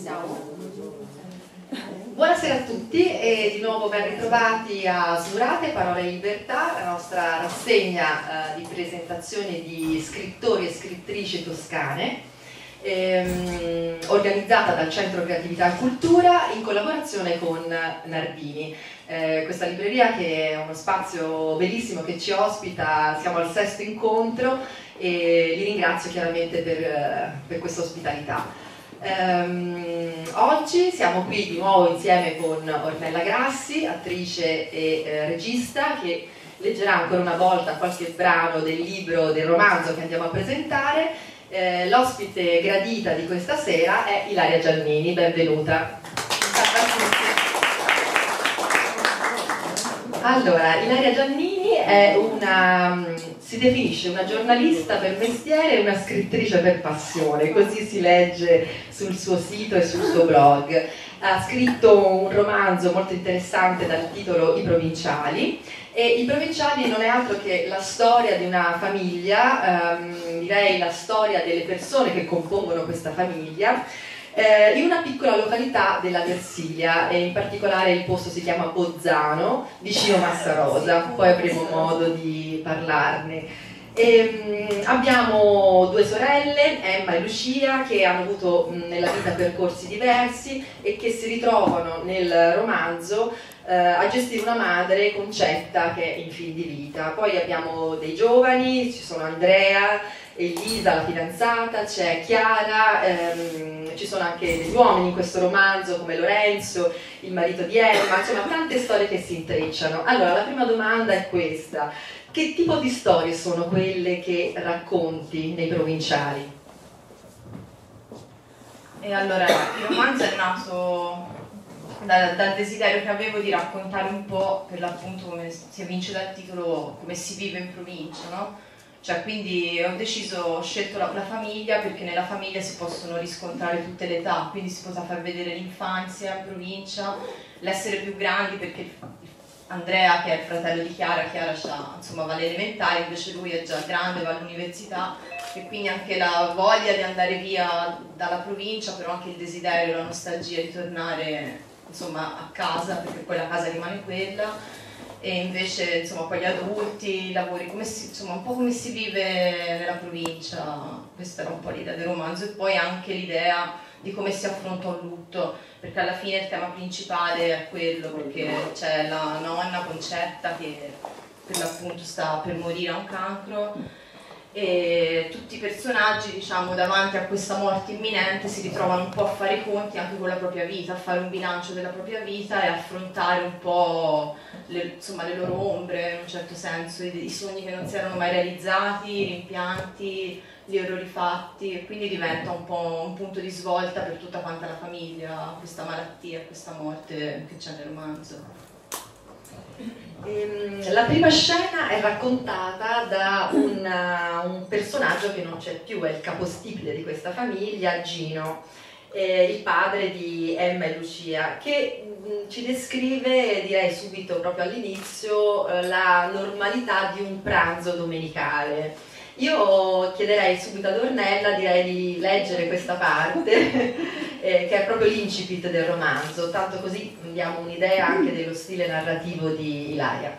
Iniziamo. Buonasera a tutti e di nuovo ben ritrovati a Smurate, Parole e Libertà, la nostra rassegna di presentazione di scrittori e scrittrici toscane, organizzata dal Centro Creatività e Cultura in collaborazione con Nardini. Questa libreria che è uno spazio bellissimo che ci ospita, siamo al 6º incontro e li ringrazio chiaramente per questa ospitalità. Oggi siamo qui di nuovo insieme con Ornella Grassi, attrice e regista, che leggerà ancora una volta qualche brano del libro, del romanzo che andiamo a presentare. L'ospite gradita di questa sera è Ilaria Giannini, benvenuta. Allora, Ilaria Giannini è si definisce una giornalista per mestiere e una scrittrice per passione, così si legge sul suo sito e sul suo blog. Ha scritto un romanzo molto interessante dal titolo I Provinciali, e I Provinciali non è altro che la storia di una famiglia, direi la storia delle persone che compongono questa famiglia, in una piccola località della Versilia, e in particolare il posto si chiama Bozzano, vicino Massarosa, poi avremo modo di parlarne. Abbiamo due sorelle, Emma e Lucia, che hanno avuto nella vita percorsi diversi e che si ritrovano nel romanzo a gestire una madre, Concetta, che è in fin di vita. Poi abbiamo dei giovani, ci sono Andrea, Elisa, la fidanzata, c'è Chiara, ci sono anche degli uomini in questo romanzo come Lorenzo, il marito di Emma, insomma tante storie che si intrecciano. Allora, la prima domanda è questa: che tipo di storie sono quelle che racconti nei Provinciali? E allora, il romanzo è nato dal desiderio che avevo di raccontare un po', per l'appunto, come si evince dal titolo, come si vive in provincia, no? Cioè, quindi ho scelto la famiglia, perché nella famiglia si possono riscontrare tutte le età, quindi si potrà far vedere l'infanzia in provincia, l'essere più grandi, perché Andrea, che è il fratello di Chiara insomma, va alle elementari, invece lui è già grande, va all'università, e quindi anche la voglia di andare via dalla provincia, però anche il desiderio, la nostalgia di tornare, insomma, a casa, perché poi la casa rimane quella. E invece, insomma, poi gli adulti, i lavori, insomma, un po' come si vive nella provincia. Questa era un po' l'idea del romanzo, e poi anche l'idea di come si affronta un lutto, perché alla fine il tema principale è quello, perché c'è la nonna Concetta che per l'appunto sta per morire a un cancro, e tutti i personaggi, diciamo, davanti a questa morte imminente si ritrovano un po' a fare i conti anche con la propria vita, a fare un bilancio della propria vita e affrontare un po' insomma, le loro ombre, in un certo senso, i sogni che non si erano mai realizzati, i rimpianti, gli errori fatti, e quindi diventa un po' un punto di svolta per tutta quanta la famiglia, questa malattia, questa morte che c'è nel romanzo. La prima scena è raccontata da un personaggio che non c'è più, è il capostipite di questa famiglia, Gino, il padre di Emma e Lucia, che ci descrive, direi subito proprio all'inizio, la normalità di un pranzo domenicale. Io chiederei subito ad Ornella, direi di leggere questa parte, che è proprio l'incipit del romanzo, tanto così diamo un'idea anche dello stile narrativo di Ilaria.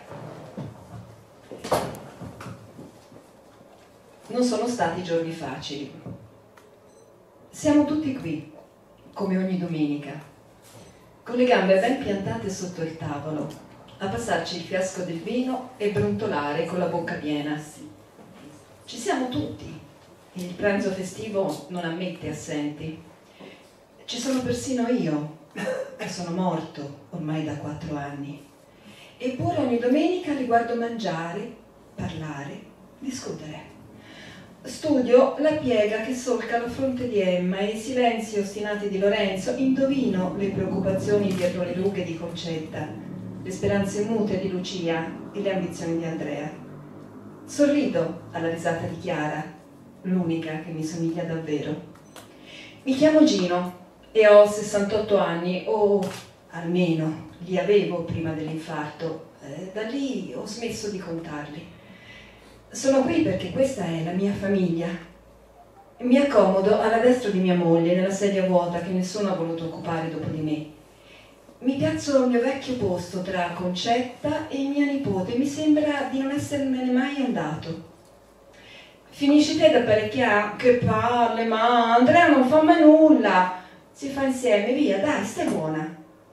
Non sono stati giorni facili. Siamo tutti qui, come ogni domenica, con le gambe ben piantate sotto il tavolo, a passarci il fiasco del vino e brontolare con la bocca piena. Ci siamo tutti. Il pranzo festivo non ammette assenti. Ci sono persino io, che sono morto ormai da 4 anni. Eppure ogni domenica li guardo mangiare, parlare, discutere. Studio la piega che solca la fronte di Emma e i silenzi ostinati di Lorenzo. Indovino le preoccupazioni dietro le rughe di Concetta, le speranze mute di Lucia e le ambizioni di Andrea. Sorrido alla risata di Chiara, l'unica che mi somiglia davvero. Mi chiamo Gino e ho 68 anni, o almeno li avevo prima dell'infarto. Da lì ho smesso di contarli. Sono qui perché questa è la mia famiglia. Mi accomodo alla destra di mia moglie, nella sedia vuota che nessuno ha voluto occupare dopo di me. Mi piazzo al mio vecchio posto tra Concetta e mia nipote, mi sembra di non essermene mai andato. Finisci te da apparecchiare? Che palle, ma Andrea non fa mai nulla. Si fa insieme, via, dai, stai buona.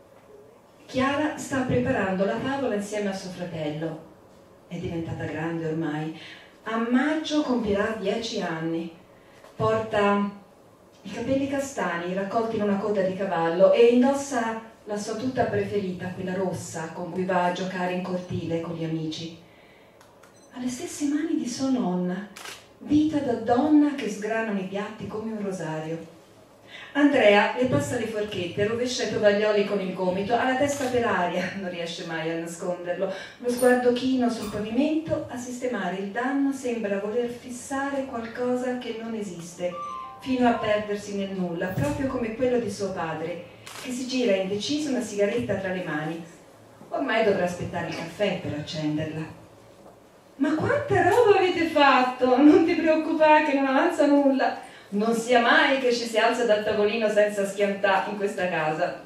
Chiara sta preparando la tavola insieme a suo fratello. È diventata grande ormai. A maggio compirà 10 anni. Porta i capelli castani raccolti in una coda di cavallo e indossa la sua tuta preferita, quella rossa con cui va a giocare in cortile con gli amici. Ha le stesse mani di sua nonna, vita da donna che sgranano i piatti come un rosario. Andrea le passa le forchette, rovescia i tovaglioli con il gomito, ha la testa per aria, non riesce mai a nasconderlo, lo sguardo chino sul pavimento, a sistemare il danno sembra voler fissare qualcosa che non esiste, fino a perdersi nel nulla, proprio come quello di suo padre, che si gira indeciso una sigaretta tra le mani. Ormai dovrà aspettare il caffè per accenderla. Ma quanta roba avete fatto? Non ti preoccupare che non avanza nulla. Non sia mai che ci si alza dal tavolino senza schiantare in questa casa.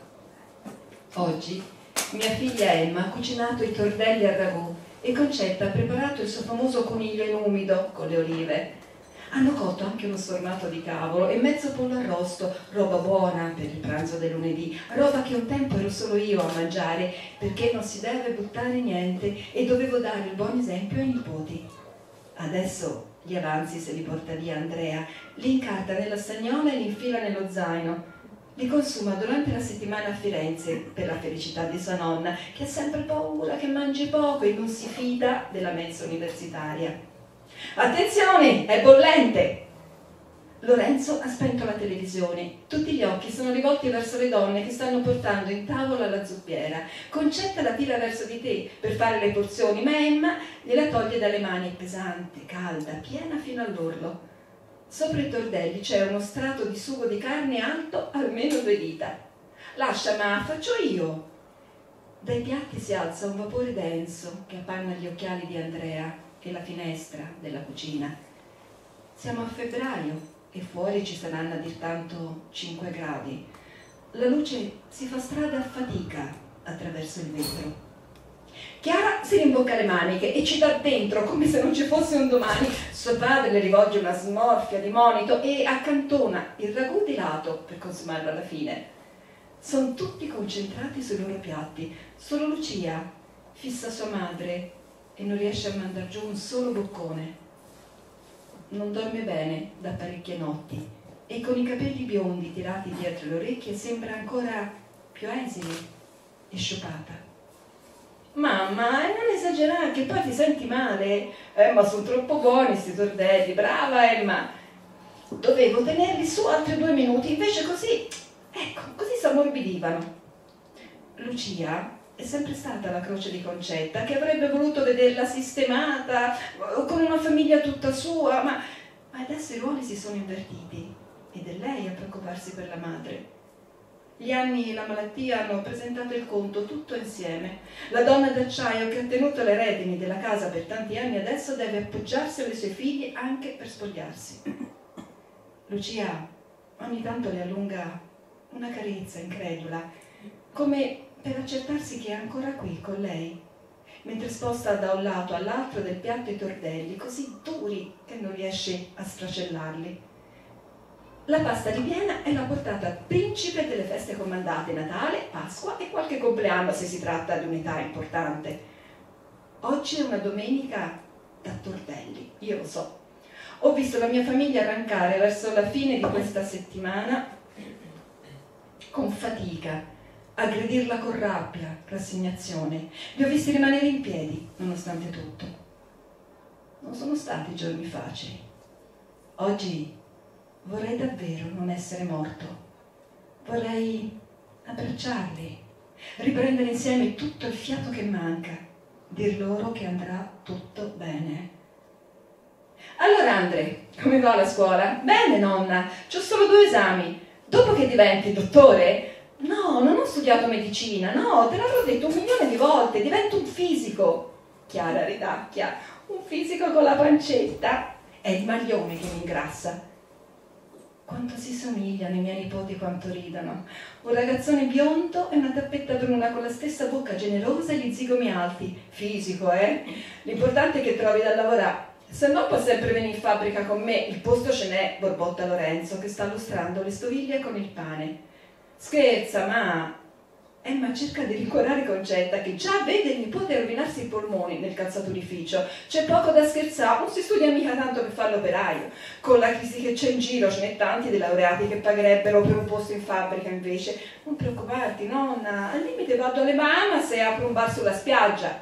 Oggi mia figlia Emma ha cucinato i tordelli al ragù e Concetta ha preparato il suo famoso coniglio in umido con le olive. Hanno cotto anche uno sformato di cavolo e mezzo pollo arrosto, roba buona per il pranzo del lunedì, roba che un tempo ero solo io a mangiare perché non si deve buttare niente e dovevo dare il buon esempio ai nipoti. Adesso gli avanzi se li porta via Andrea, li incarta nella stagnola e li infila nello zaino. Li consuma durante la settimana a Firenze per la felicità di sua nonna, che ha sempre paura che mangi poco e non si fida della mensa universitaria. Attenzione, è bollente! Lorenzo ha spento la televisione. Tutti gli occhi sono rivolti verso le donne che stanno portando in tavola la zuppiera. Concetta la tira verso di te per fare le porzioni, ma Emma gliela toglie dalle mani, pesante, calda, piena fino all'orlo. Sopra i tordelli c'è uno strato di sugo di carne alto almeno 2 dita. Lascia, ma faccio io. Dai piatti si alza un vapore denso che appanna gli occhiali di Andrea e la finestra della cucina. Siamo a febbraio e fuori ci saranno a dir tanto 5 gradi. La luce si fa strada a fatica attraverso il vetro. Chiara si rimbocca le maniche e ci dà dentro come se non ci fosse un domani. Suo padre le rivolge una smorfia di monito e accantona il ragù di lato per consumarlo alla fine. Sono tutti concentrati sui loro piatti. Solo Lucia fissa sua madre e non riesce a mandar giù un solo boccone. Non dorme bene da parecchie notti e con i capelli biondi tirati dietro le orecchie sembra ancora più esile e sciupata. Mamma, non esagerare che poi ti senti male. Ma sono troppo buoni sti tordelli, brava Emma. Dovevo tenerli su altri 2 minuti, invece così, ecco, così si ammorbidivano. Lucia è sempre stata la croce di Concetta, che avrebbe voluto vederla sistemata, con una famiglia tutta sua, ma adesso i ruoli si sono invertiti ed è lei a preoccuparsi per la madre. Gli anni e la malattia hanno presentato il conto tutto insieme. La donna d'acciaio che ha tenuto le redini della casa per tanti anni adesso deve appoggiarsi alle sue figlie anche per spogliarsi. Lucia ogni tanto le allunga una carezza incredula, come per accertarsi che è ancora qui con lei, mentre sposta da un lato all'altro del piatto i tordelli, così duri che non riesce a sfracellarli. La pasta ripiena è la portata principe delle feste comandate, Natale, Pasqua e qualche compleanno se si tratta di un'età importante. Oggi è una domenica da tordelli, io lo so. Ho visto la mia famiglia arrancare verso la fine di questa settimana con fatica, aggredirla con rabbia, rassegnazione. Li ho visti rimanere in piedi, nonostante tutto. Non sono stati giorni facili. Oggi vorrei davvero non essere morto. Vorrei abbracciarli, riprendere insieme tutto il fiato che manca, dir loro che andrà tutto bene. Allora Andre, come va la scuola? Bene nonna, c'ho solo 2 esami. Dopo che diventi dottore? No, non ho studiato medicina, no, te l'avrò detto 1.000.000 di volte, divento un fisico. Chiara ridacchia, un fisico con la pancetta? È il maglione che mi ingrassa. quanto si somigliano i miei nipoti, quanto ridono. Un ragazzone biondo e una tappetta bruna con la stessa bocca generosa e gli zigomi alti. Fisico, eh? L'importante è che trovi da lavorare. Se no può sempre venire in fabbrica con me, il posto ce n'è, borbotta Lorenzo, che sta lustrando le stoviglie con il pane. Scherza, ma Emma cerca di rincuorare Concetta, che già vede il nipote rovinarsi i polmoni nel calzaturificio. C'è poco da scherzare, non si studia mica tanto per fare l'operaio. Con la crisi che c'è in giro ce n'è tanti dei laureati che pagherebbero per un posto in fabbrica invece. Non preoccuparti, nonna, al limite vado alle Bahamas e apro un bar sulla spiaggia.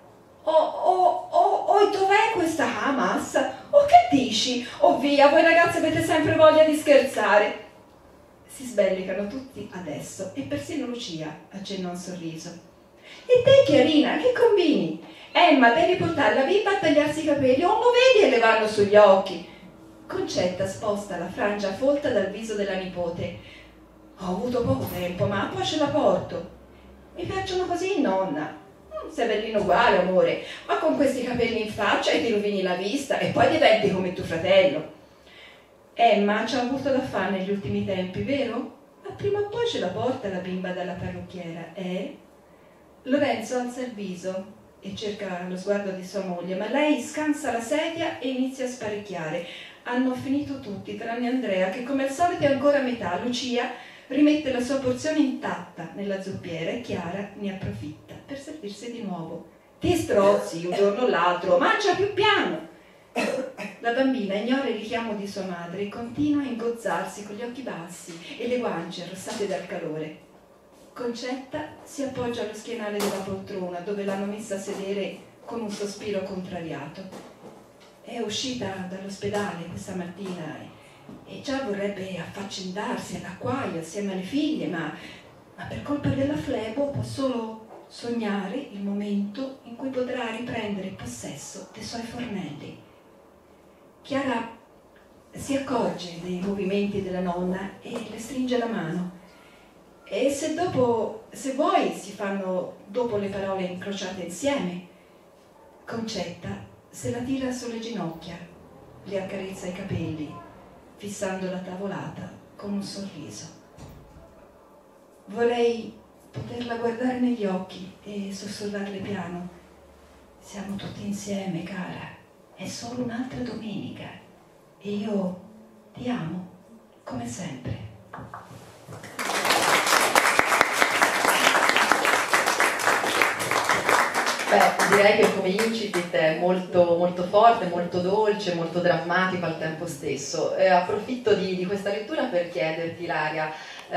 Dov'è questa Hamas? Che dici? Via, voi ragazzi avete sempre voglia di scherzare. Si sbellicano tutti adesso e persino Lucia accenna un sorriso. E te, Chiarina, che combini? Emma, devi portare la bimba a tagliarsi i capelli, o lo vedi e le vanno sugli occhi. Concetta sposta la frangia folta dal viso della nipote. Ho avuto poco tempo, ma poi ce la porto. Mi piacciono così, nonna. Sei bellino uguale, amore, ma con questi capelli in faccia e ti rovini la vista e poi diventi come tuo fratello. Emma ci ha avuto da fare negli ultimi tempi, vero? Ma prima o poi ce la porta la bimba dalla parrucchiera, eh? Lorenzo alza il viso e cerca lo sguardo di sua moglie, ma lei scansa la sedia e inizia a sparecchiare. Hanno finito tutti, tranne Andrea, che come al solito è ancora a metà. Lucia rimette la sua porzione intatta nella zuppiera e Chiara ne approfitta per servirsi di nuovo. Ti strozzi un giorno o l'altro, mangia più piano. La bambina ignora il richiamo di sua madre e continua a ingozzarsi con gli occhi bassi e le guance arrossate dal calore. Concetta si appoggia allo schienale della poltrona dove l'hanno messa a sedere con un sospiro contrariato. È uscita dall'ospedale questa mattina e già vorrebbe affaccendarsi all'acquaio assieme alle figlie, ma per colpa della flebo può solo sognare il momento in cui potrà riprendere possesso dei suoi fornelli. Chiara si accorge dei movimenti della nonna e le stringe la mano. E se vuoi, si fanno dopo le parole incrociate insieme. Concetta se la tira sulle ginocchia, le accarezza i capelli, fissando la tavolata con un sorriso. Vorrei poterla guardare negli occhi e sussurrarle piano. Siamo tutti insieme, cara. È solo un'altra domenica e io ti amo, come sempre. Beh, direi che come incipit è molto, molto forte, molto dolce, molto drammatico al tempo stesso. Approfitto di questa lettura per chiederti, Ilaria,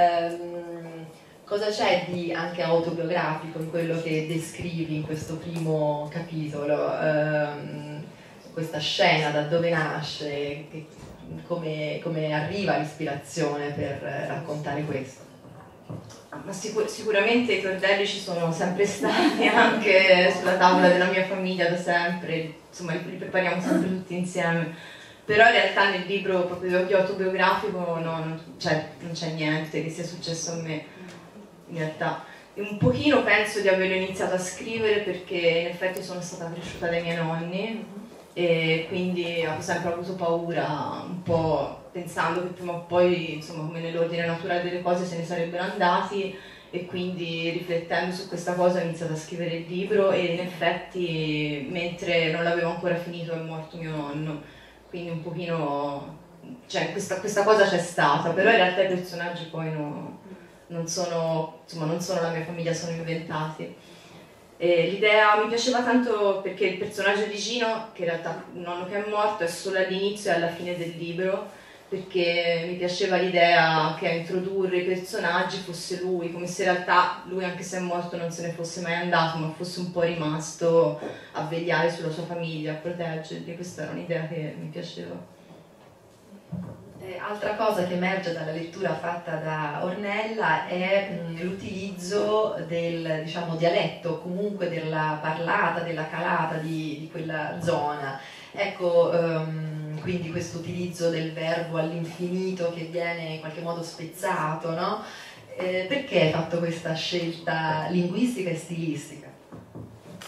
cosa c'è di anche autobiografico in quello che descrivi in questo primo capitolo? Questa scena, da dove nasce, come arriva l'ispirazione per raccontare questo? Ma sicuramente i tordelli ci sono sempre stati anche sulla tavola della mia famiglia da sempre, insomma li prepariamo sempre tutti insieme, però in realtà nel libro proprio autobiografico non c'è niente che sia successo a me, in realtà. Un pochino penso di averlo iniziato a scrivere perché in effetti sono stata cresciuta dai miei nonni e quindi ho sempre avuto paura, un po' pensando che prima o poi, insomma, come nell'ordine naturale delle cose se ne sarebbero andati, e quindi riflettendo su questa cosa ho iniziato a scrivere il libro e in effetti mentre non l'avevo ancora finito è morto mio nonno, quindi un pochino, cioè questa cosa c'è stata, però in realtà i personaggi poi non sono la mia famiglia, sono inventati. L'idea mi piaceva tanto perché il personaggio di Gino, che in realtà un nonno che è morto, è solo all'inizio e alla fine del libro, perché mi piaceva l'idea che a introdurre i personaggi fosse lui, come se in realtà lui, anche se è morto, non se ne fosse mai andato, ma fosse un po' rimasto a vegliare sulla sua famiglia, a proteggerli. Questa era un'idea che mi piaceva. Altra cosa che emerge dalla lettura fatta da Ornella è l'utilizzo del, diciamo, dialetto, comunque della parlata, della calata di quella zona. Ecco, quindi questo utilizzo del verbo all'infinito che viene in qualche modo spezzato, no? Perché hai fatto questa scelta linguistica e stilistica?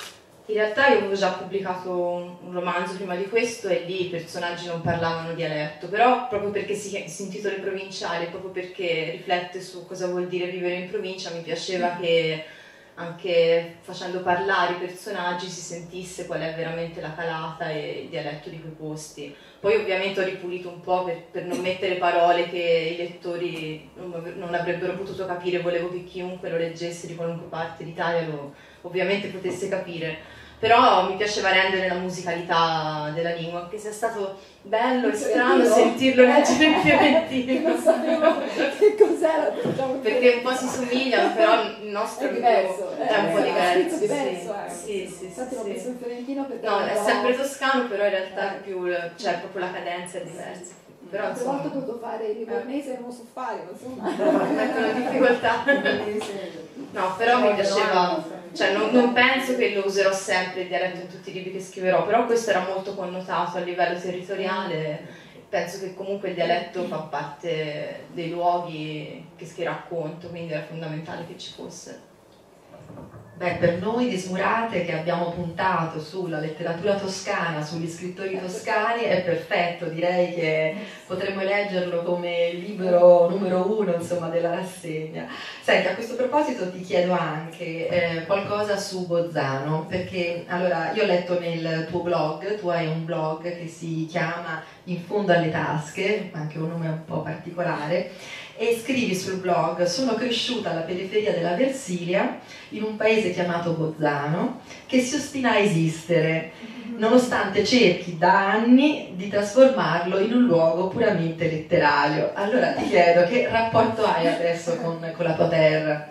In realtà io avevo già pubblicato un romanzo prima di questo e lì i personaggi non parlavano dialetto, però proprio perché si intitola Provinciali, proprio perché riflette su cosa vuol dire vivere in provincia, mi piaceva che anche facendo parlare i personaggi si sentisse qual è veramente la calata e il dialetto di quei posti. Poi ovviamente ho ripulito un po' per non mettere parole che i lettori non avrebbero potuto capire, volevo che chiunque lo leggesse di qualunque parte d'Italia lo ovviamente potesse capire. Però mi piaceva rendere la musicalità della lingua, anche se è stato bello e strano sentirlo leggere in fiorentino. Non sapevo che cos'era, diciamo, perché un po' si somigliano, però il nostro è diverso, è un po' diverso. diverso, sì. Infatti l'ho messo in fiorentino perché no, è sempre toscano, però in realtà è più, cioè proprio la cadenza è diversa. Però altre volte ho dovuto fare il livornese e non lo so fare, insomma. Mettono difficoltà. No, però mi piaceva, cioè non penso che lo userò sempre il dialetto in tutti i libri che scriverò, però questo era molto connotato a livello territoriale, penso che comunque il dialetto fa parte dei luoghi che racconto, quindi era fondamentale che ci fosse. Beh, per noi di Smurate che abbiamo puntato sulla letteratura toscana, sugli scrittori toscani, è perfetto, direi che potremmo leggerlo come libro numero 1, insomma, della rassegna. Senti, a questo proposito ti chiedo anche qualcosa su Bozzano, perché allora io ho letto nel tuo blog, tu hai un blog che si chiama In fondo alle tasche, anche un nome un po' particolare, e scrivi sul blog: sono cresciuta alla periferia della Versilia in un paese chiamato Bozzano che si ostina a esistere nonostante cerchi da anni di trasformarlo in un luogo puramente letterario. Allora ti chiedo, che rapporto hai adesso con la tua terra?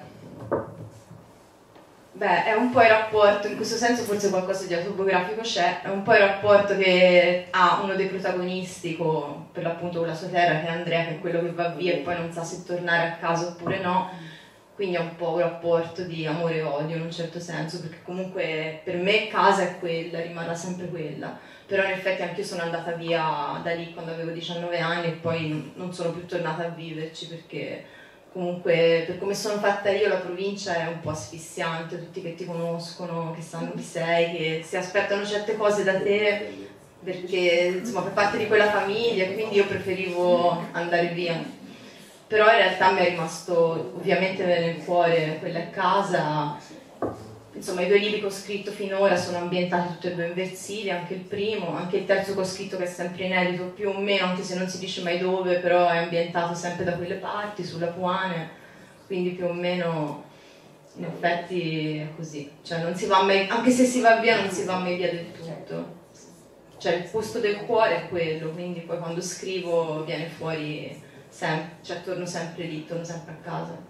Beh, è un po' il rapporto, in questo senso forse qualcosa di autobiografico c'è, è un po' il rapporto che ha uno dei protagonisti per l'appunto con la sua terra, che è Andrea, che è quello che va via e poi non sa se tornare a casa oppure no, quindi è un po' un rapporto di amore e odio in un certo senso, perché comunque per me casa è quella, rimarrà sempre quella, però in effetti anche io sono andata via da lì quando avevo 19 anni e poi non sono più tornata a viverci perché comunque per come sono fatta io la provincia è un po' asfissiante, tutti che ti conoscono, che sanno chi sei, che si aspettano certe cose da te perché insomma per parte di quella famiglia, quindi io preferivo andare via. Però in realtà mi è rimasto ovviamente nel cuore quella casa, insomma i 2 libri che ho scritto finora sono ambientati tutti e 2 in Versilia, anche il primo, anche il terzo che ho scritto che è sempre inedito più o meno, anche se non si dice mai dove, però è ambientato sempre da quelle parti, sulla Puane, quindi più o meno in effetti è così, cioè non si va mai, anche se si va via non si va mai via del tutto, cioè il posto del cuore è quello, quindi poi quando scrivo viene fuori sempre, cioè torno sempre lì, torno sempre a casa.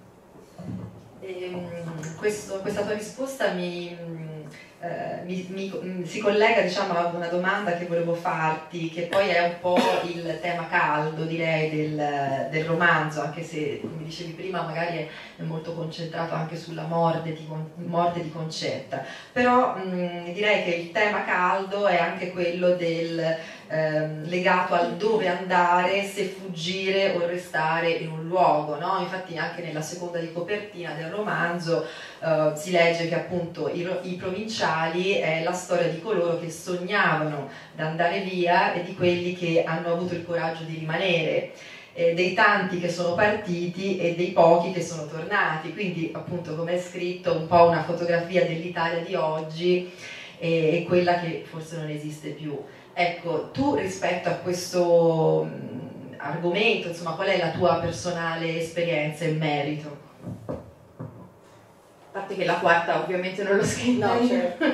Questa tua risposta si collega, diciamo, a una domanda che volevo farti, che poi è un po' il tema caldo, direi, del romanzo, anche se, come dicevi prima, magari è molto concentrato anche sulla morte di Concetta, però direi che il tema caldo è anche quello legato al dove andare, se fuggire o restare in un luogo, no? Infatti anche nella seconda di copertina del romanzo si legge che appunto i provinciali è la storia di coloro che sognavano di andare via e di quelli che hanno avuto il coraggio di rimanere, dei tanti che sono partiti e dei pochi che sono tornati, quindi appunto, come è scritto, un po' una fotografia dell'Italia di oggi e quella che forse non esiste più. Ecco, tu rispetto a questo argomento, insomma, qual è la tua personale esperienza in merito? A parte che la quarta ovviamente non l'ho scritta No, certo.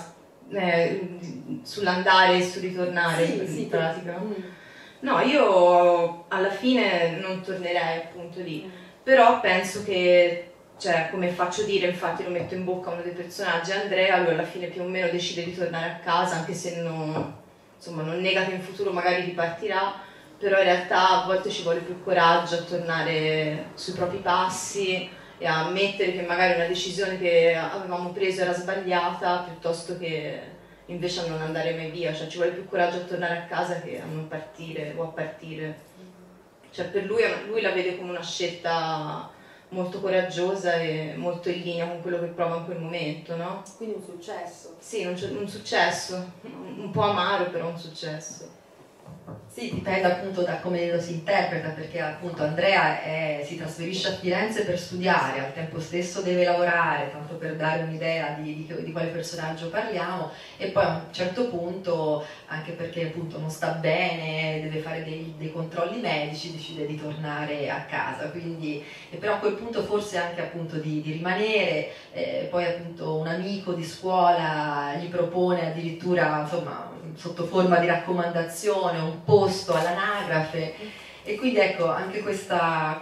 no, sull'andare e sul ritornare Sì, in pratica. No, io alla fine non tornerei appunto lì, però penso che, cioè, come faccio dire, infatti lo metto in bocca a uno dei personaggi, Andrea, lui alla fine più o meno decide di tornare a casa, anche se insomma, non nega che in futuro magari ripartirà, però in realtà a volte ci vuole più coraggio a tornare sui propri passi e a ammettere che magari una decisione che avevamo preso era sbagliata, piuttosto che invece a non andare mai via, cioè ci vuole più coraggio a tornare a casa che a non partire o a partire. Cioè per lui la vede come una scelta molto coraggiosa e molto in linea con quello che prova in quel momento, no? Quindi un successo. Sì, un successo, un po' amaro però un successo. Sì, dipende appunto da come lo si interpreta, perché appunto Andrea si trasferisce a Firenze per studiare, al tempo stesso deve lavorare, tanto per dare un'idea di quale personaggio parliamo, e poi a un certo punto, anche perché appunto non sta bene, deve fare dei controlli medici, decide di tornare a casa, quindi, però a quel punto forse anche appunto di rimanere, poi appunto un amico di scuola gli propone addirittura, insomma, sotto forma di raccomandazione, un posto all'anagrafe, e quindi ecco, anche questa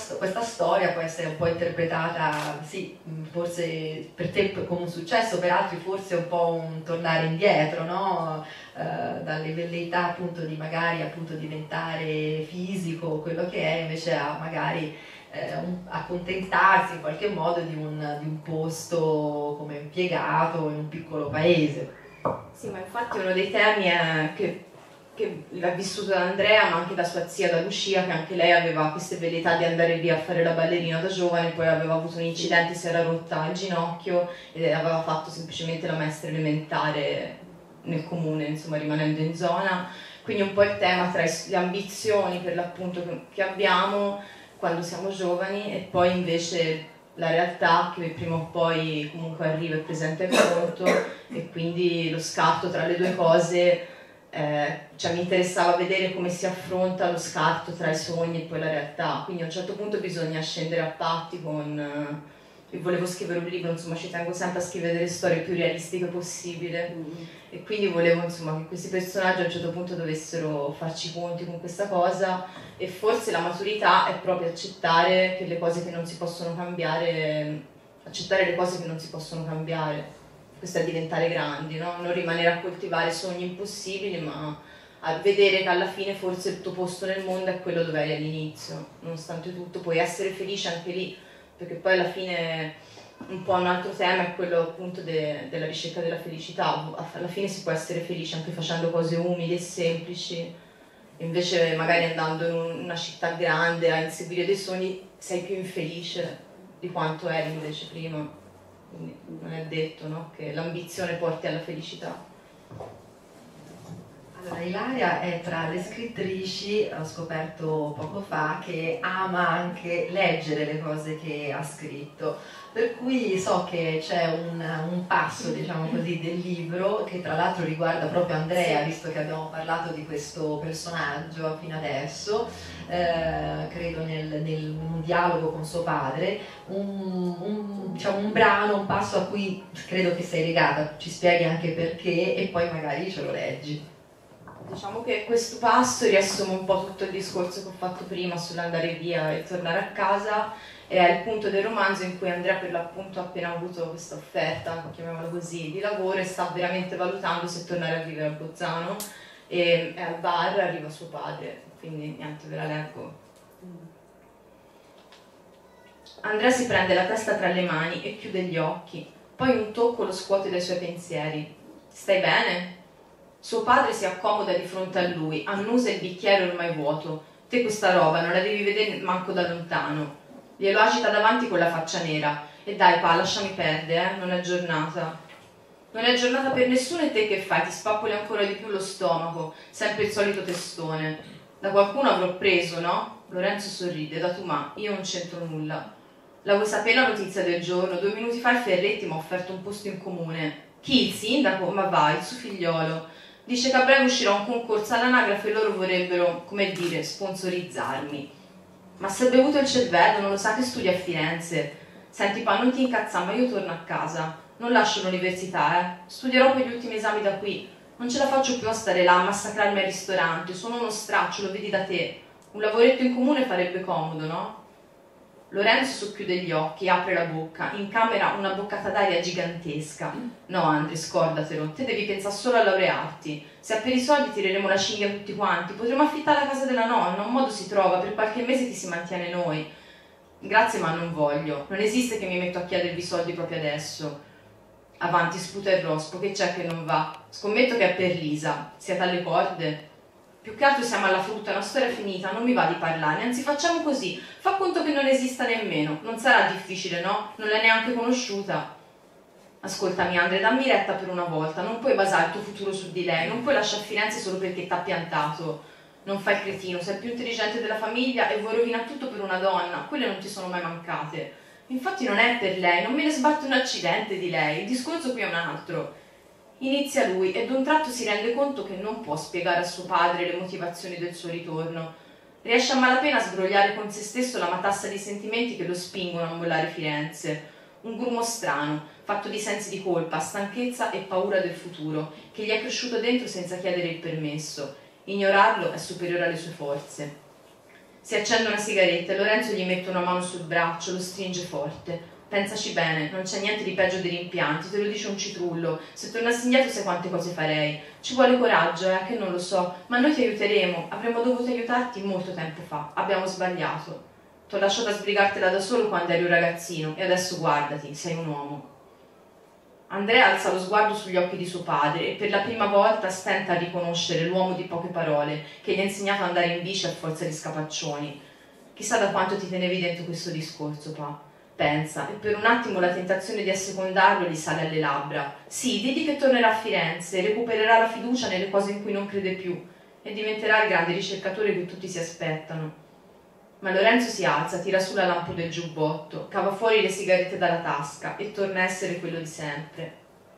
storia può essere un po' interpretata, sì, forse per te come un successo, per altri forse un po' un tornare indietro, no? Dalle velleità appunto di magari appunto diventare fisico, quello che è, invece a magari accontentarsi in qualche modo di un posto come impiegato in un piccolo paese. Sì, ma infatti uno dei temi è che l'ha vissuto da Andrea, ma anche da sua zia, da Lucia, che anche lei aveva queste velleità di andare via a fare la ballerina da giovane, poi aveva avuto un incidente, si era rotta il ginocchio e aveva fatto semplicemente la maestra elementare nel comune, insomma, rimanendo in zona. Quindi un po' il tema tra le ambizioni per l'appunto che abbiamo quando siamo giovani e poi invece la realtà che prima o poi comunque arriva e presenta il conto, e quindi lo scatto tra le due cose, cioè mi interessava vedere come si affronta lo scatto tra i sogni e poi la realtà, quindi a un certo punto bisogna scendere a patti con... volevo scrivere un libro, insomma ci tengo sempre a scrivere delle storie più realistiche possibile, e quindi volevo insomma che questi personaggi a un certo punto dovessero farci i conti con questa cosa, e forse la maturità è proprio accettare che le cose che non si possono cambiare, accettare le cose che non si possono cambiare, questo è diventare grandi, no? Non rimanere a coltivare sogni impossibili, ma a vedere che alla fine forse il tuo posto nel mondo è quello dove eri all'inizio, nonostante tutto puoi essere felice anche lì, perché poi alla fine un po' un altro tema è quello appunto della ricerca della felicità. Alla fine si può essere felice anche facendo cose umili e semplici, invece magari andando in una città grande a inseguire dei sogni sei più infelice di quanto eri invece prima, quindi non è detto, no? Che l'ambizione porti alla felicità. Allora, Ilaria è tra le scrittrici, ho scoperto poco fa, che ama anche leggere le cose che ha scritto, per cui so che c'è un passo, diciamo così, del libro che tra l'altro riguarda proprio Andrea, visto che abbiamo parlato di questo personaggio fino adesso, credo in un dialogo con suo padre, diciamo, un brano, un passo a cui credo che sei legata, ci spieghi anche perché e poi magari ce lo leggi. Diciamo che questo passo riassume un po' tutto il discorso che ho fatto prima sull'andare via e tornare a casa, e è il punto del romanzo in cui Andrea per l'appunto ha appena avuto questa offerta, chiamiamola così, di lavoro, e sta veramente valutando se tornare a vivere a Bolzano, e al bar arriva suo padre, quindi niente, ve la leggo. Andrea si prende la testa tra le mani e chiude gli occhi, poi un tocco lo scuote dai suoi pensieri. Stai bene? Suo padre si accomoda di fronte a lui, annusa il bicchiere ormai vuoto. Te questa roba non la devi vedere manco da lontano. Glielo agita davanti con la faccia nera. E dai pa, lasciami perdere, non è giornata. Non è giornata per nessuno, e te che fai? Ti spappoli ancora di più lo stomaco, sempre il solito testone. Da qualcuno avrò preso, no? Lorenzo sorride, da tu ma, io non c'entro nulla. La vuoi sapere la notizia del giorno? 2 minuti fa il Ferretti mi ha offerto un posto in comune. Chi, il sindaco? Ma vai, il suo figliolo. Dice che a breve uscirà un concorso all'anagrafe e loro vorrebbero, come dire, sponsorizzarmi. Ma se è bevuto il cervello, non lo sa che studia a Firenze. Senti pa, non ti incazza, ma io torno a casa. Non lascio l'università, Studierò per gli ultimi esami da qui. Non ce la faccio più a stare là, a massacrarmi al ristorante. Sono uno straccio, lo vedi da te. Un lavoretto in comune farebbe comodo, no? Lorenzo socchiude gli occhi, apre la bocca, incamera una boccata d'aria gigantesca. No, Andre, scordatelo, te devi pensare solo a laurearti. Se per i soldi tireremo la cinghia tutti quanti, potremo affittare la casa della nonna, un modo si trova, per qualche mese ti si mantiene noi. Grazie, ma non voglio. Non esiste che mi metto a chiedervi soldi proprio adesso. Avanti, sputa il rospo, che c'è che non va? Scommetto che è per Lisa. Siete alle corde? Più che altro siamo alla frutta, è una storia finita, non mi va di parlare, anzi facciamo così, fa conto che non esista nemmeno, non sarà difficile, no? Non l'hai neanche conosciuta. Ascoltami Andre, dammi retta per una volta, non puoi basare il tuo futuro su di lei, non puoi lasciare Firenze solo perché t'ha piantato. Non fai il cretino, sei il più intelligente della famiglia e vuoi rovinare tutto per una donna, quelle non ti sono mai mancate. Infatti non è per lei, non me ne sbatte un accidente di lei, il discorso qui è un altro. Inizia lui e d'un tratto si rende conto che non può spiegare a suo padre le motivazioni del suo ritorno. Riesce a malapena a sbrogliare con se stesso la matassa di sentimenti che lo spingono a mollare Firenze. Un grumo strano, fatto di sensi di colpa, stanchezza e paura del futuro, che gli è cresciuto dentro senza chiedere il permesso. Ignorarlo è superiore alle sue forze. Si accende una sigaretta e Lorenzo gli mette una mano sul braccio, lo stringe forte. Pensaci bene, non c'è niente di peggio dei rimpianti, te lo dice un citrullo. Se tornassi indietro sai quante cose farei. Ci vuole coraggio, che non lo so, ma noi ti aiuteremo. Avremmo dovuto aiutarti molto tempo fa. Abbiamo sbagliato. T'ho lasciato sbrigartela da solo quando eri un ragazzino e adesso guardati, sei un uomo. Andrea alza lo sguardo sugli occhi di suo padre e per la prima volta stenta a riconoscere l'uomo di poche parole che gli ha insegnato ad andare in bici a forza di scapaccioni. Chissà da quanto ti tenevi dentro questo discorso, pa. Pensa, e per un attimo la tentazione di assecondarlo gli sale alle labbra. Sì, digli che tornerà a Firenze, recupererà la fiducia nelle cose in cui non crede più e diventerà il grande ricercatore che tutti si aspettano. Ma Lorenzo si alza, tira su la lampada del giubbotto, cava fuori le sigarette dalla tasca e torna a essere quello di sempre.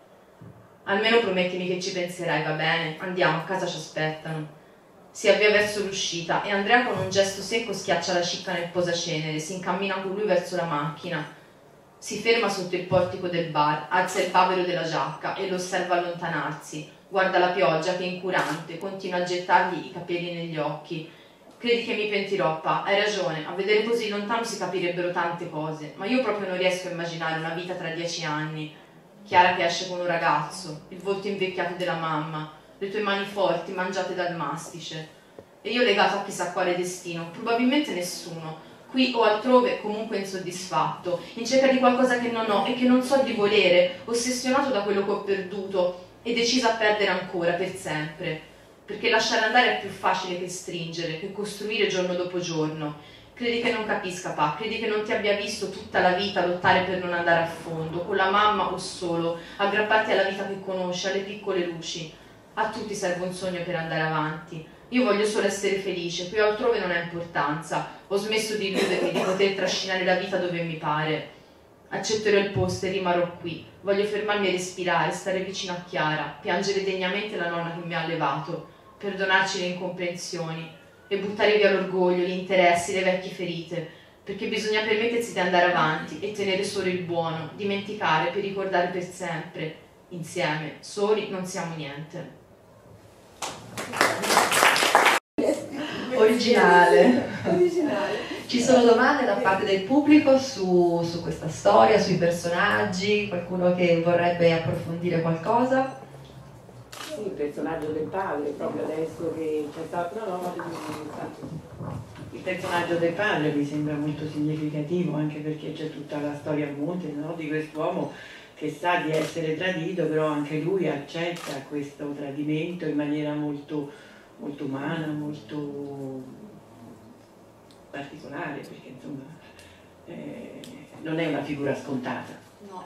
Almeno promettimi che ci penserai, va bene? Andiamo, a casa ci aspettano. Si avvia verso l'uscita e Andrea con un gesto secco schiaccia la cicca nel posacenere, si incammina con lui verso la macchina. Si ferma sotto il portico del bar, alza il bavero della giacca e lo osserva allontanarsi. Guarda la pioggia che, incurante, continua a gettargli i capelli negli occhi. Credi che mi pentirò, pa? Hai ragione, a vedere così lontano si capirebbero tante cose, ma io proprio non riesco a immaginare una vita tra 10 anni. Chiara che esce con un ragazzo, il volto invecchiato della mamma, le tue mani forti mangiate dal mastice. E io legato a chissà quale destino, probabilmente nessuno, qui o altrove comunque insoddisfatto, in cerca di qualcosa che non ho e che non so di volere, ossessionato da quello che ho perduto e deciso a perdere ancora per sempre. Perché lasciare andare è più facile che stringere, che costruire giorno dopo giorno. Credi che non capisca, pa? Credi che non ti abbia visto tutta la vita lottare per non andare a fondo, con la mamma o solo, aggrapparti alla vita che conosci, alle piccole luci. A tutti serve un sogno per andare avanti. Io voglio solo essere felice, qui o altrove non ha importanza. Ho smesso di illudermi di poter trascinare la vita dove mi pare. Accetterò il posto e rimarrò qui. Voglio fermarmi a respirare, stare vicino a Chiara, piangere degnamente la nonna che mi ha allevato, perdonarci le incomprensioni e buttare via l'orgoglio, gli interessi, le vecchie ferite, perché bisogna permettersi di andare avanti e tenere solo il buono, dimenticare per ricordare per sempre. Insieme, soli, non siamo niente. Originale. Originale. Ci sono domande da parte del pubblico su questa storia, sui personaggi, qualcuno che vorrebbe approfondire qualcosa? Sì, il personaggio del padre, proprio adesso che c'è stato il personaggio del padre mi sembra molto significativo, anche perché c'è tutta la storia a monte, no? Di quest'uomo che sa di essere tradito, però anche lui accetta questo tradimento in maniera molto, molto umana, molto particolare, perché insomma non è una figura scontata. No.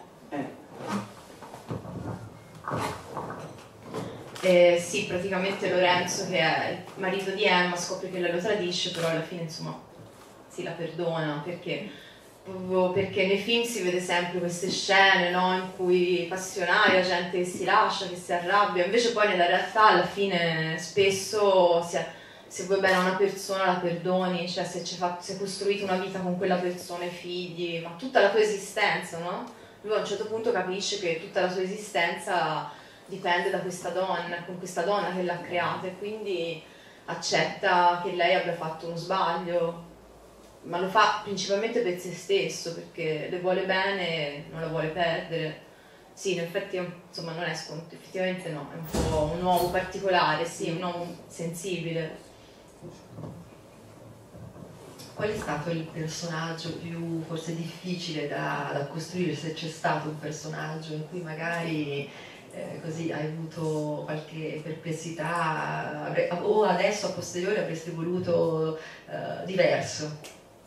Sì, praticamente Lorenzo, che è il marito di Emma, scopre che lei lo tradisce, però alla fine insomma si la perdona, perché nei film si vede sempre queste scene, no, in cui passionaria, gente che si lascia, che si arrabbia, invece poi nella realtà alla fine spesso se vuoi bene a una persona la perdoni, cioè se hai costruito una vita con quella persona, i figli, ma tutta la tua esistenza, no? Lui a un certo punto capisce che tutta la sua esistenza dipende da questa donna, con questa donna che l'ha creata, e quindi accetta che lei abbia fatto uno sbaglio, ma lo fa principalmente per se stesso, perché le vuole bene e non la vuole perdere. Sì, in effetti insomma non è scontato, effettivamente no, è un po' un uomo particolare, sì, un uomo sensibile. Qual è stato il personaggio più forse difficile da costruire, se c'è stato un personaggio in cui magari così hai avuto qualche perplessità o adesso a posteriori avresti voluto diverso?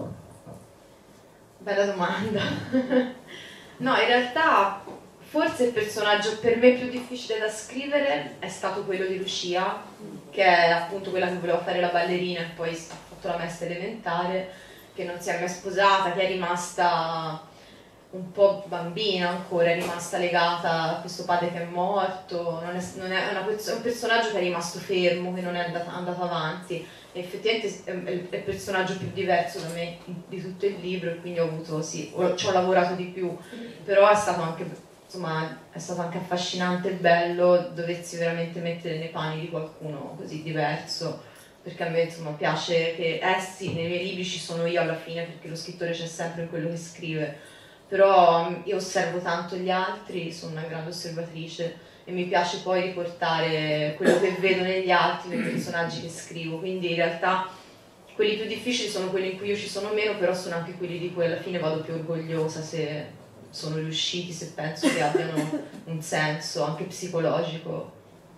Bella domanda. No, in realtà forse il personaggio per me più difficile da scrivere è stato quello di Lucia, che è appunto quella che voleva fare la ballerina e poi ha fatto la maestra elementare, che non si è mai sposata, che è rimasta un po' bambina ancora, è rimasta legata a questo padre che è morto, è un personaggio che è rimasto fermo, che non è andato avanti. E effettivamente è il personaggio più diverso da me di tutto il libro, e quindi ci ho lavorato di più, però è stato anche, insomma, è stato anche affascinante e bello doversi veramente mettere nei panni di qualcuno così diverso, perché a me, insomma, piace che sì, nei miei libri ci sono io alla fine, perché lo scrittore c'è sempre in quello che scrive, però io osservo tanto gli altri, sono una grande osservatrice e mi piace poi riportare quello che vedo negli altri, nei personaggi che scrivo, quindi in realtà quelli più difficili sono quelli in cui io ci sono meno, però sono anche quelli di cui alla fine vado più orgogliosa se sono riusciti, se penso che abbiano un senso anche psicologico.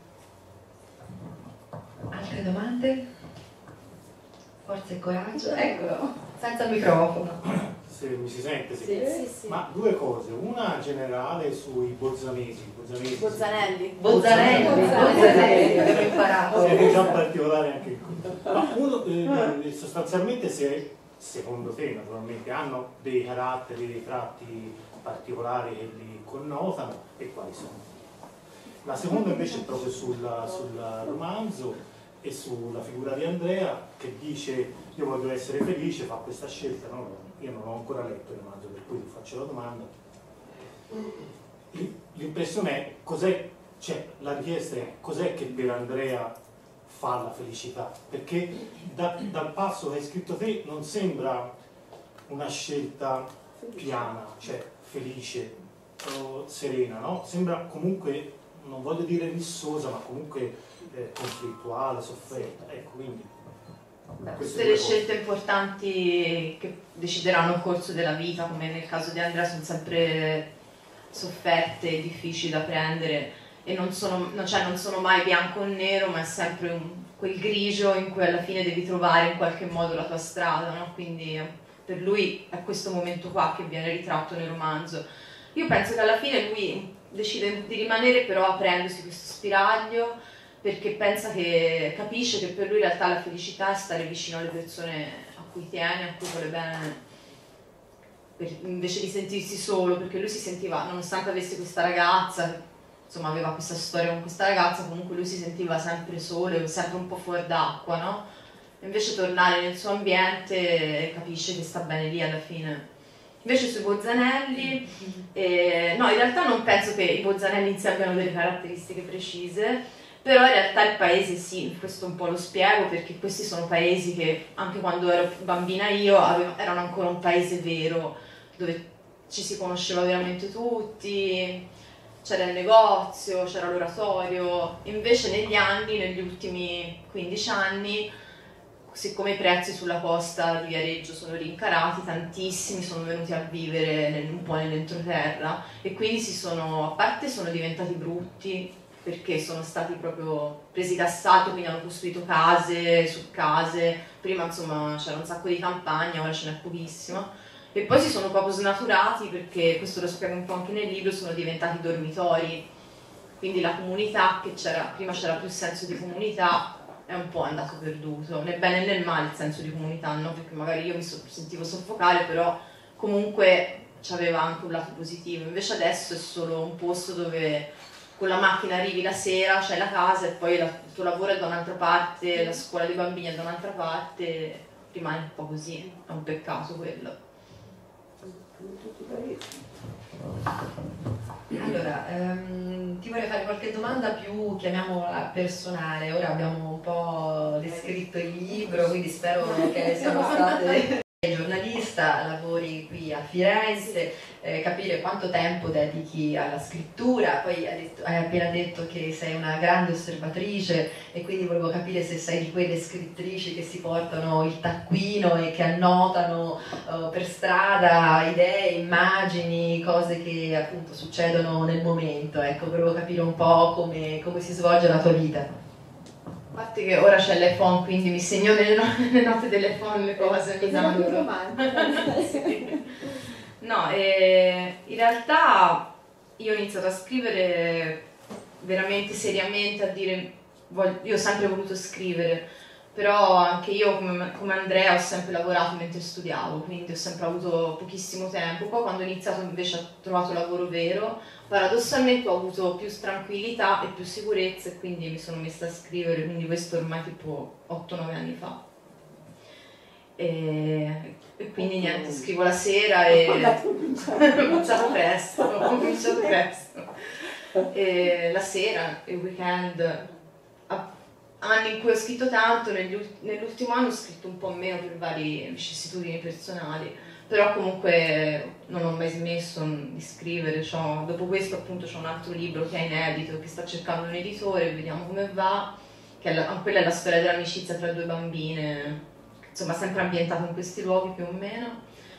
Altre domande? Forza e coraggio? Eccolo, senza microfono. Se mi si sente? Sì, sì, sì. Ma due cose, una generale sui Bolzanelli, Bozzanelli, abbiamo imparato. siete già particolari anche in questo. Ma uno, sostanzialmente, se secondo te naturalmente hanno dei caratteri, dei tratti particolari che li connotano, e quali sono? La seconda invece è proprio sul romanzo e sulla figura di Andrea, che dice io voglio essere felice, fa questa scelta, no? Io non ho ancora letto il romanzo, per cui ti faccio la domanda. L'impressione è, la richiesta è cos'è che per Andrea fa la felicità? Perché dal passo che hai scritto te non sembra una scelta piana, cioè felice, serena, no? Sembra comunque, non voglio dire rissosa, ma comunque conflittuale, sofferta. Ecco, quindi Tutte le scelte importanti che decideranno il corso della vita, come nel caso di Andrea, sono sempre sofferte e difficili da prendere, e non sono mai bianco o nero, ma è sempre quel grigio in cui alla fine devi trovare in qualche modo la tua strada, no? Quindi per lui è questo momento qua che viene ritratto nel romanzo. Io penso che alla fine lui decide di rimanere, però aprendosi questo spiraglio, perché capisce che per lui in realtà la felicità è stare vicino alle persone a cui tiene, a cui vuole bene, invece di sentirsi solo, perché lui si sentiva, nonostante avesse questa ragazza, insomma aveva questa storia con questa ragazza, comunque lui si sentiva sempre solo, sempre un po' fuori d'acqua, no? Invece tornare nel suo ambiente, capisce che sta bene lì alla fine. Invece sui Bozzanelli, no, in realtà non penso che i Bozzanelli in sé abbiano delle caratteristiche precise, però in realtà il paese sì, questo un po' lo spiego, perché questi sono paesi che anche quando ero bambina io erano ancora un paese vero, dove ci si conosceva veramente tutti, c'era il negozio, c'era l'oratorio. Invece negli ultimi 15 anni, siccome i prezzi sulla costa di Viareggio sono rincarati, tantissimi sono venuti a vivere un po' nell'entroterra, e quindi a parte sono diventati brutti, perché sono stati proprio presi d'assalto, quindi hanno costruito case su case. Prima insomma c'era un sacco di campagna, ora ce n'è pochissima, e poi si sono proprio snaturati, perché questo lo spiego un po' anche nel libro, sono diventati dormitori, quindi la comunità prima c'era più senso di comunità, è un po' andato perduto, nel bene e nel male il senso di comunità, no? Perché magari io mi sentivo soffocare, però comunque c'aveva anche un lato positivo. Invece adesso è solo un posto dove con la macchina arrivi la sera, c'hai la casa, e poi il tuo lavoro è da un'altra parte, la scuola dei bambini è da un'altra parte, rimane un po' così, è un peccato quello. Allora, ti vorrei fare qualche domanda più, chiamiamola personale. Ora abbiamo un po' descritto il libro, quindi spero che siano state giornalista, lavori qui a Firenze, capire quanto tempo dedichi alla scrittura. Poi hai appena detto che sei una grande osservatrice e quindi volevo capire se sei di quelle scrittrici che si portano il taccuino e che annotano per strada idee, immagini, cose che appunto succedono nel momento. Ecco, volevo capire un po' come si svolge la tua vita. A parte che ora c'è l'iPhone, quindi mi segno nelle note dell'iPhone le cose, mi danno. Sì. No, in realtà io ho iniziato a scrivere veramente seriamente, a dire, io ho sempre voluto scrivere, però anche io come Andrea ho sempre lavorato mentre studiavo, quindi ho sempre avuto pochissimo tempo. Poi quando ho iniziato invece ho trovato lavoro vero, paradossalmente ho avuto più tranquillità e più sicurezza e quindi mi sono messa a scrivere, quindi questo ormai tipo 8-9 anni fa. E quindi niente, scrivo la sera e ho cominciato presto. E la sera, il weekend, anni in cui ho scritto tanto, nell'ultimo anno ho scritto un po' meno per varie vicissitudini personali, però comunque non ho mai smesso di scrivere. Dopo questo appunto c'ho un altro libro che è inedito, che sta cercando un editore, vediamo come va, quella è la storia dell'amicizia tra due bambine, insomma sempre ambientato in questi luoghi più o meno.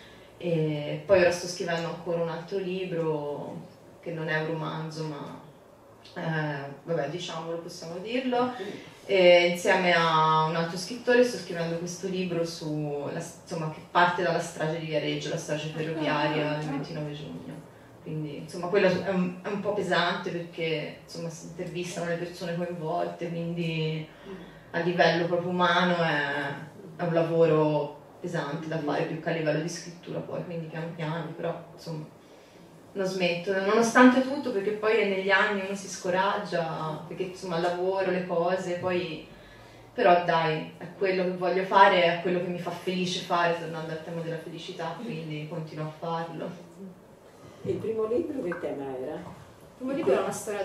E poi ora sto scrivendo ancora un altro libro che non è un romanzo, ma vabbè, diciamolo, possiamo dirlo. E insieme a un altro scrittore sto scrivendo questo libro che parte dalla strage di Viareggio, la strage ferroviaria del 29 giugno. Quindi insomma quello è un po' pesante perché insomma si intervistano le persone coinvolte, quindi a livello proprio umano è un lavoro pesante da fare più che a livello di scrittura poi, quindi piano piano, però insomma non smetto, nonostante tutto, perché poi negli anni uno si scoraggia, perché insomma il lavoro, le cose, poi però dai, è quello che voglio fare, è quello che mi fa felice fare, tornando al tema della felicità, quindi continuo a farlo. E il primo libro che tema era? Il primo libro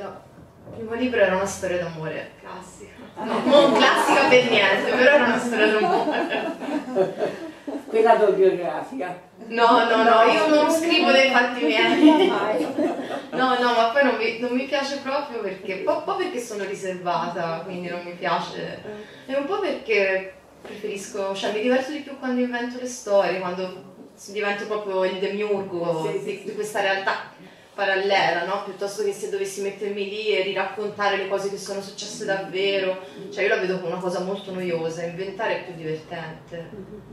era una storia d'amore classica. No, non classica per niente, però era una storia d'amore. Quella autobiografica? No, io non scrivo dei fatti miei. No, ma poi non mi piace proprio perché, un po' perché sono riservata, quindi non mi piace, e un po' perché preferisco, mi diverto di più quando invento le storie, quando divento proprio il demiurgo di questa realtà parallela, no? Piuttosto che se dovessi mettermi lì e riraccontare le cose che sono successe davvero, io la vedo come una cosa molto noiosa, inventare è più divertente.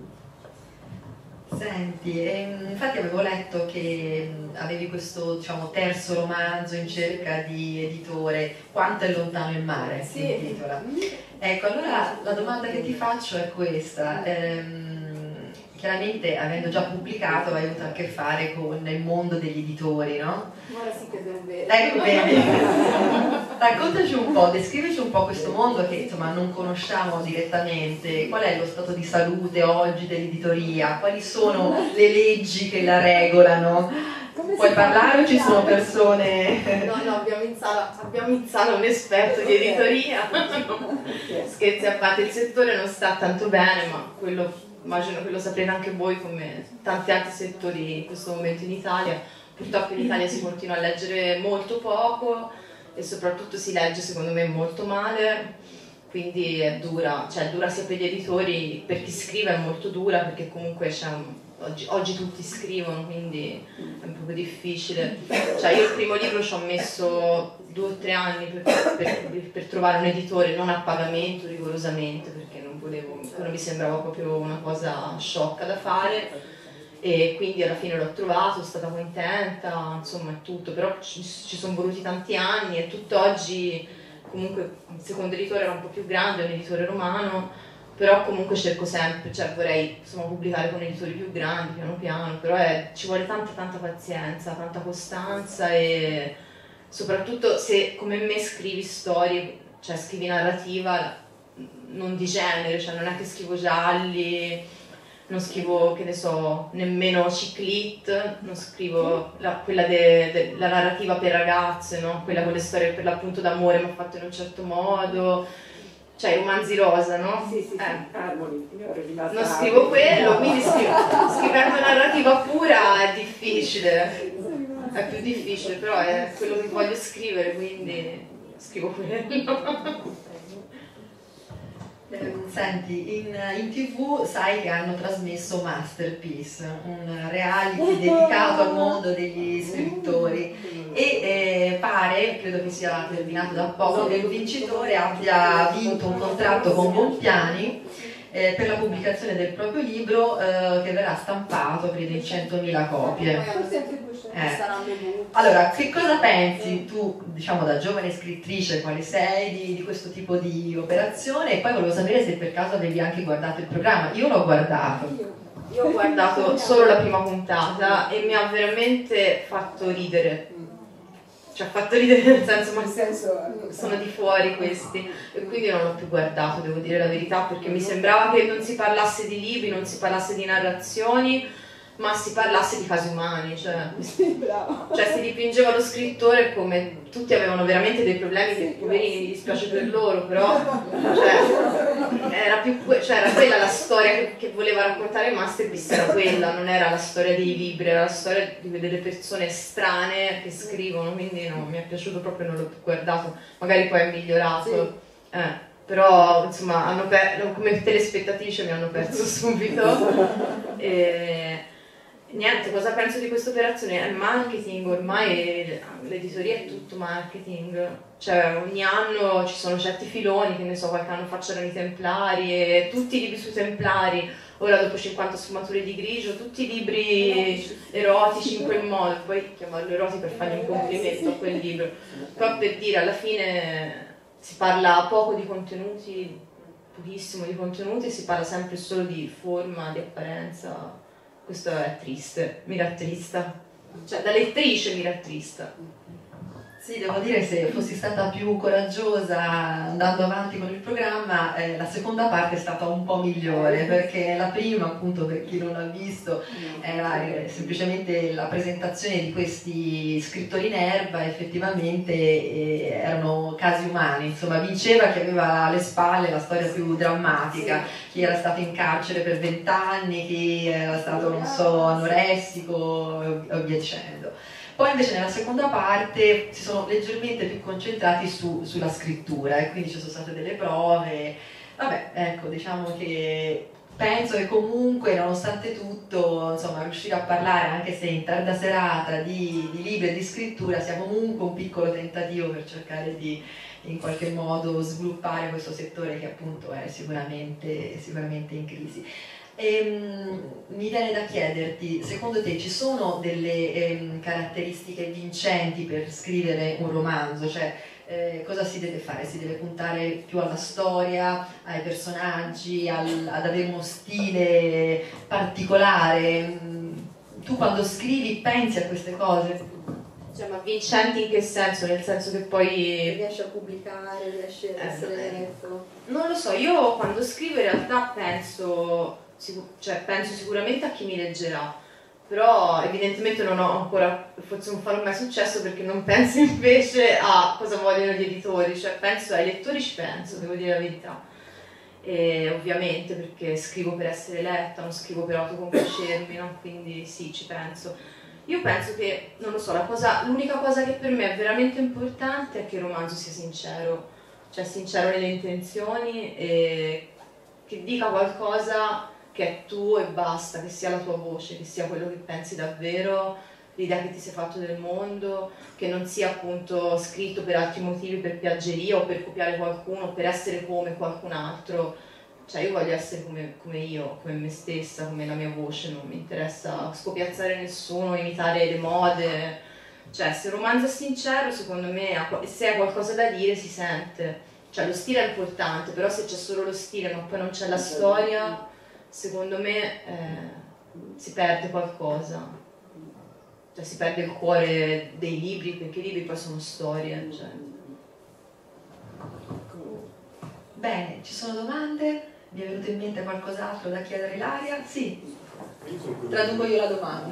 Senti, infatti avevo letto che avevi questo terzo romanzo in cerca di editore, Quanto è lontano il mare, si intitola. Ecco, allora la domanda che ti faccio è questa. Chiaramente, avendo già pubblicato, hai avuto a che fare con il mondo degli editori, no? Ora sì che è vero. Ecco, bene. Raccontaci un po', descrivici un po' questo mondo che insomma non conosciamo direttamente. Qual è lo stato di salute oggi dell'editoria? Quali sono le leggi che la regolano? Puoi parlare o ci sono persone? No, abbiamo in sala un esperto di editoria. Scherzi a parte, il settore non sta tanto bene, ma quello immagino che lo saprete anche voi, come tanti altri settori in questo momento in Italia. Purtroppo in Italia si continua a leggere molto poco e soprattutto si legge secondo me molto male, quindi è dura sia per gli editori, per chi scrive è molto dura perché comunque oggi tutti scrivono, quindi è un po' difficile. Io il primo libro ci ho messo 2 o 3 anni per trovare un editore non a pagamento rigorosamente, perché non mi sembrava proprio una cosa sciocca da fare, e quindi alla fine l'ho trovato, sono stata contenta, insomma è tutto, però ci sono voluti tanti anni e tutt'oggi comunque il secondo editore era un po' più grande, è un editore romano, però comunque cerco sempre, vorrei pubblicare con editori più grandi piano piano, però ci vuole tanta pazienza, tanta costanza, e soprattutto se come me scrivi storie, scrivi narrativa non di genere, non è che scrivo gialli, non scrivo, che ne so, nemmeno ciclit, non scrivo quella la narrativa per ragazze, no? Quella con le storie per l'appunto d'amore ma fatte in un certo modo. cioè i romanzi rosa, no? Sì, Harmony, io ero rimasta Non scrivo quello, quindi scrivendo narrativa pura è difficile, è più difficile, però è quello che voglio scrivere, quindi scrivo quello. Senti, in TV sai che hanno trasmesso Masterpiece, un reality dedicato al mondo degli scrittori e pare, credo che sia terminato da poco, che il vincitore abbia vinto un contratto con Bompiani per la pubblicazione del proprio libro che verrà stampato, credo, in 100.000 copie. Allora, che cosa pensi tu, diciamo da giovane scrittrice, quale sei di questo tipo di operazione? E poi volevo sapere se per caso avevi anche guardato il programma. Io l'ho guardato. Io ho guardato solo la prima puntata e mi ha veramente fatto ridere. Cioè ha fatto ridere nel senso, ma sono di fuori questi, e quindi non l'ho più guardato, devo dire la verità, perché mi sembrava che non si parlasse di libri, non si parlasse di narrazioni, ma si parlasse di casi umani, cioè si dipingeva lo scrittore come tutti avevano veramente dei problemi, che poverini, mi dispiace per loro, però era quella la storia che voleva raccontare Masterpiece, era quella, non era la storia dei libri, era la storia di delle persone strane che scrivono, quindi no, mi è piaciuto proprio, non l'ho più guardato, magari poi è migliorato. Però insomma come telespettatrice mi hanno perso subito. Niente, cosa penso di questa operazione? È marketing, ormai l'editoria è tutto marketing, cioè ogni anno ci sono certi filoni, che ne so, qualche anno facciano i Templari, e tutti i libri sui Templari, ora dopo 50 sfumature di grigio, tutti i libri erotici in quel modo, poi chiamarlo erotico per fargli un complimento a quel libro, però per dire, alla fine si parla poco di contenuti, pochissimo di contenuti, si parla sempre solo di forma, di apparenza. Questo è triste, mi rattrista, cioè da lettrice mi rattrista. Sì, devo dire, se fossi stata più coraggiosa andando avanti con il programma, la seconda parte è stata un po' migliore, perché la prima, appunto, per chi non l'ha visto, era semplicemente la presentazione di questi scrittori in erba, effettivamente erano casi umani, insomma vinceva chi aveva alle spalle la storia più drammatica, chi era stato in carcere per 20 anni, chi era stato, non so, anoressico e via dicendo. Poi invece nella seconda parte si sono leggermente più concentrati sulla scrittura e quindi ci sono state delle prove. Vabbè, ecco, diciamo che penso che comunque, nonostante tutto, insomma, riuscire a parlare, anche se in tarda serata, di libri e di scrittura sia comunque un piccolo tentativo per cercare di in qualche modo sviluppare questo settore che appunto è sicuramente in crisi. Mi viene da chiederti, secondo te ci sono delle caratteristiche vincenti per scrivere un romanzo? Cioè, cosa si deve fare? Si deve puntare più alla storia, ai personaggi, ad avere uno stile particolare? Tu quando scrivi pensi a queste cose? Cioè, ma vincenti in che senso? Nel senso che poi riesci a pubblicare, riesci ad essere letto? Non lo so, io quando scrivo in realtà penso sicuramente a chi mi leggerà, però evidentemente non ho ancora, forse non farò mai successo perché non penso invece a cosa vogliono gli editori, cioè penso ai lettori, ci penso, devo dire la verità, e ovviamente perché scrivo per essere letta, non scrivo per autocompiacermi, no? Quindi sì, ci penso. Io penso che, non lo so, l'unica cosa che per me è veramente importante è che il romanzo sia sincero, cioè sincero nelle intenzioni e che dica qualcosa che è tuo e basta, che sia la tua voce, che sia quello che pensi davvero, l'idea che ti sei fatto del mondo, che non sia appunto scritto per altri motivi, per piaggeria o per copiare qualcuno, per essere come qualcun altro. Cioè io voglio essere come io, come me stessa, come la mia voce, non mi interessa scopiazzare nessuno, imitare le mode. Cioè se il romanzo è sincero, secondo me, se hai qualcosa da dire si sente. Cioè lo stile è importante, però se c'è solo lo stile ma poi non c'è la storia, secondo me si perde qualcosa, cioè si perde il cuore dei libri, perché i libri poi sono storie. Cioè. Bene, ci sono domande? Vi è venuto in mente qualcos'altro da chiedere a Ilaria? Sì, traduco io la domanda.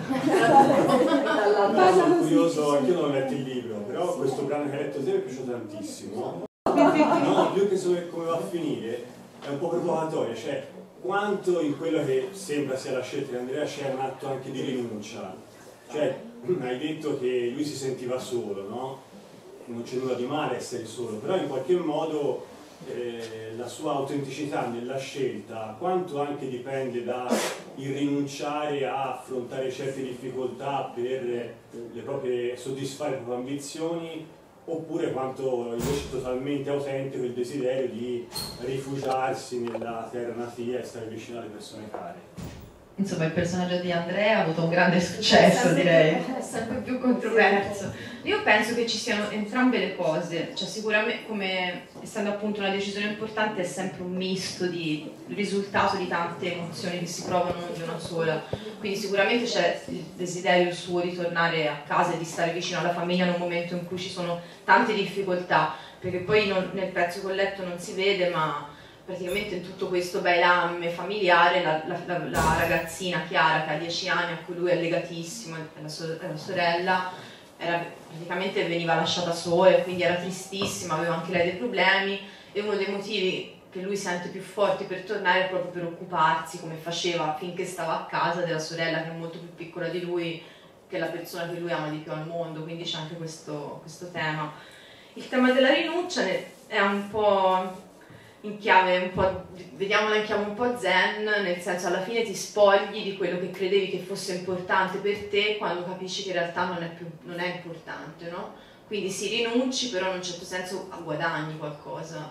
Sono curioso, anche io non ho letto il libro, però questo brano che hai letto te mi è piaciuto tantissimo. No, più che come va a finire, è un po' provocatoria, cioè quanto in quello che sembra sia la scelta di Andrea c'è un atto anche di rinuncia. Cioè, hai detto che lui si sentiva solo, no? Non c'è nulla di male essere solo, però in qualche modo la sua autenticità nella scelta, quanto anche dipende da il rinunciare a affrontare certe difficoltà per soddisfare le proprie ambizioni, oppure quanto invece è totalmente autentico il desiderio di rifugiarsi nella terra natia e stare vicino alle persone care. Insomma, il personaggio di Andrea ha avuto un grande successo, direi. È sempre più controverso. Io penso che ci siano entrambe le cose, cioè sicuramente, come essendo appunto una decisione importante, è sempre un misto di risultato di tante emozioni che si provano, non di una sola. Quindi sicuramente c'è il desiderio suo di tornare a casa e di stare vicino alla famiglia in un momento in cui ci sono tante difficoltà, perché poi nel pezzo che ho letto non si vede, ma praticamente in tutto questo bailamme familiare la ragazzina Chiara, che ha 10 anni, a cui lui è legatissimo, è la sorella, praticamente veniva lasciata sola, quindi era tristissima, aveva anche lei dei problemi, e uno dei motivi che lui sente più forti per tornare è proprio per occuparsi, come faceva finché stava a casa, della sorella che è molto più piccola di lui, che è la persona che lui ama di più al mondo, quindi c'è anche questo tema. Il tema della rinuncia è un po' in chiave vediamola in chiave un po' zen, nel senso, alla fine ti spogli di quello che credevi che fosse importante per te quando capisci che in realtà non è importante, no? Quindi si rinunci, però in un certo senso guadagni qualcosa.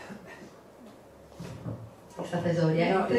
È stata esauriente.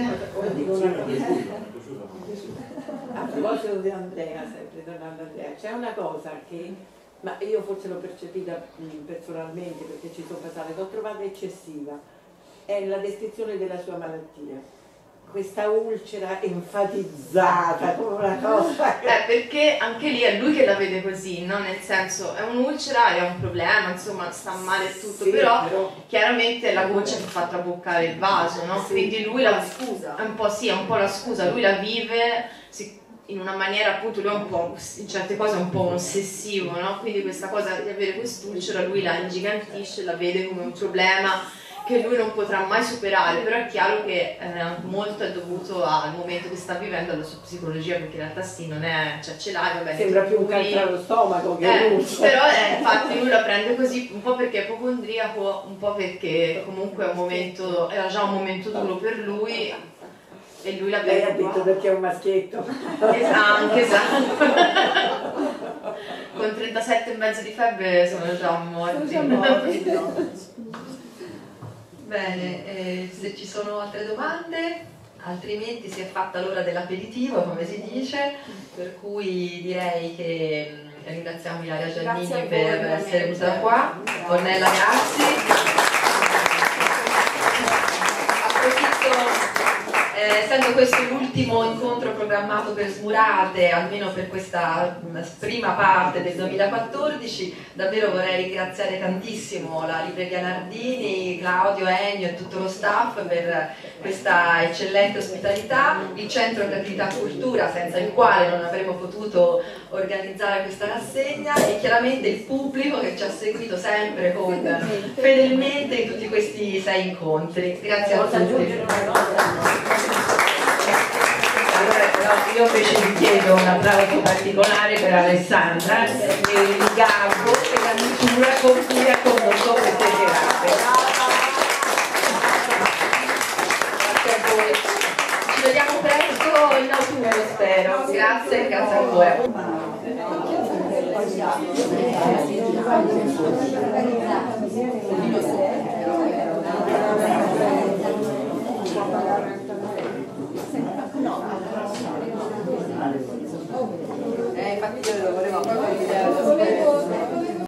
A proposito di Andrea, sempre tornando a Andrea, c'è una cosa che, ma io forse l'ho percepita personalmente perché ci sono passate, l'ho trovata eccessiva, è la descrizione della sua malattia, questa ulcera enfatizzata come una cosa perché anche lì è lui che la vede così, no? Nel senso, è un'ulcera, è un problema, insomma sta male e tutto, sì, però chiaramente è la goccia che fa traboccare il vaso, no? Sì, quindi lui la scusa è un po' la scusa, lui la vive in una maniera, appunto, lui è un po', in certe cose è un po' un ossessivo, no? Quindi questa cosa di avere quest'ulcera lui la ingigantisce, la vede come un problema che lui non potrà mai superare, però è chiaro che molto è dovuto al momento che sta vivendo, alla sua psicologia, perché in realtà sì, non è, cioè ce l'hai, vabbè. Sembra più un cancro allo stomaco che però infatti lui la prende così, un po' perché è ipocondriaco, un po' perché comunque è un momento, era già un momento duro per lui e lui la vede. Lei ha detto perché è un maschietto. Anche esatto. Con 37,5 di febbre sono già morti. Bene, se ci sono altre domande, altrimenti si è fatta l'ora dell'aperitivo, come si dice, per cui direi che ringraziamo Ilaria Giannini per essere venuta qua. Ornella, grazie. Essendo questo l'ultimo incontro programmato per Smurate, almeno per questa prima parte del 2014, davvero vorrei ringraziare tantissimo la Libreria Nardini, Claudio, Ennio e tutto lo staff per questa eccellente ospitalità, il Centro Creatività Cultura, senza il quale non avremmo potuto organizzare questa rassegna, e chiaramente il pubblico che ci ha seguito sempre fedelmente in tutti questi 6 incontri. Grazie a tutti. Allora, però io invece vi chiedo un applauso particolare per Alessandra e il garbo e la misura con cui ha condotto queste serate. Grazie a voi. Ci vediamo presto in autunno, spero. Grazie, grazie ancora. Infatti io lo volevo proprio vedere.